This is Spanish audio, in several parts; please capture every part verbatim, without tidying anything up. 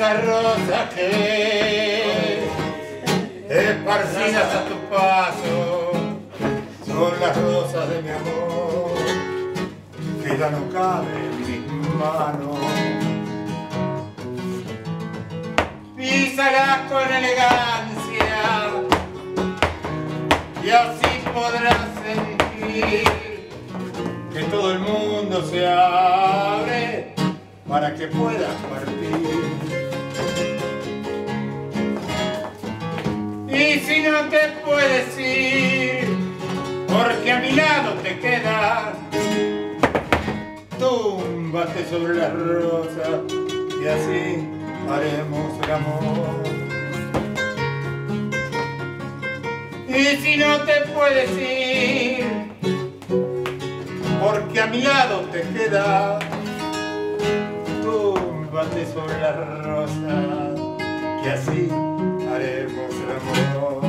esas rosas que esparcidas a tu paso son las rosas de mi amor, que ya no caben en mis manos. Písalas con elegancia y así podrás sentir que todo el mundo se abre para que puedas partir. Y si no te puedes ir, porque a mi lado te quedas, túmbate sobre las rosas y así haremos el amor. Y si no te puedes ir, porque a mi lado te quedas, túmbate sobre las rosas que así haremos el amor.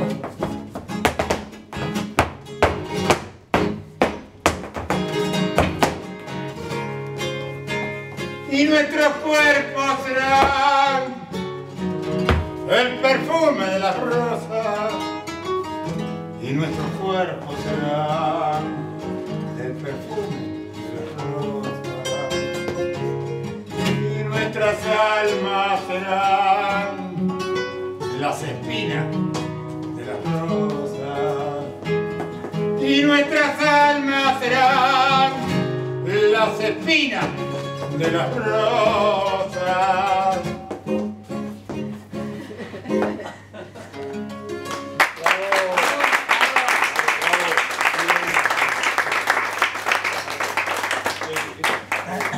Y nuestros cuerpos serán el perfume de las rosas, y nuestros cuerpos serán el perfume de las rosas, y nuestras almas serán las espinas de las rosas, y nuestras almas serán las espinas de las rosas. Oh.